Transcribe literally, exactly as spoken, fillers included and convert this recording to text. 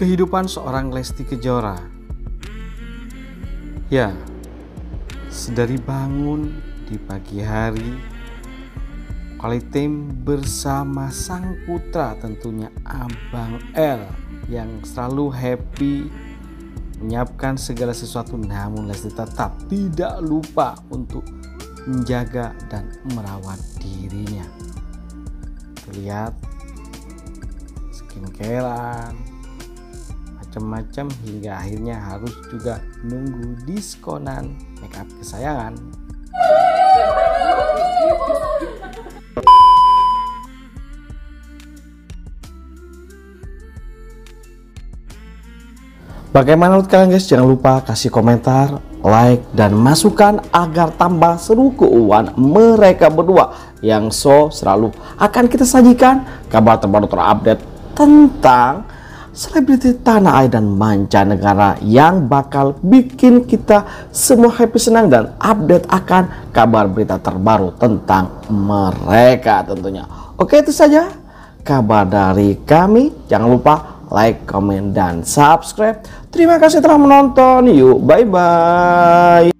Kehidupan seorang Lesti Kejora. Ya, sedari bangun di pagi hari, quality time bersama sang putra tentunya Abang L yang selalu happy menyiapkan segala sesuatu, namun Lesti tetap tidak lupa untuk menjaga dan merawat dirinya. Terlihat skincarean macam-macam hingga akhirnya harus juga nunggu diskonan makeup kesayangan. Bagaimana menurut kalian guys? Jangan lupa kasih komentar, like, dan masukan agar tambah seru keuangan mereka berdua yang so selalu akan kita sajikan kabar terbaru terupdate tentang selebriti tanah air dan mancanegara yang bakal bikin kita semua happy, senang, dan update akan kabar berita terbaru tentang mereka tentunya. Oke, itu saja kabar dari kami. Jangan lupa like, komen, dan subscribe. Terima kasih telah menonton. Yuk, bye-bye.